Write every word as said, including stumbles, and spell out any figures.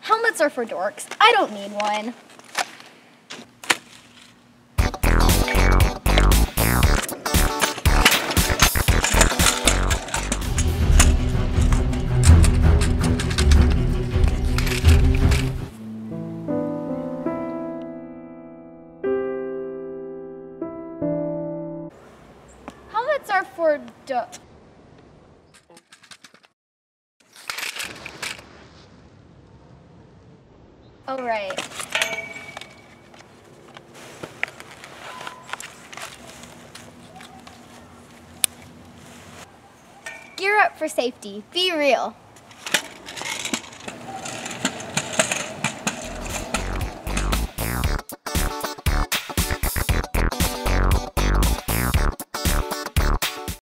Helmets are for dorks. I don't need one. Helmets are for do- Oh, right. Gear up for safety. Be real.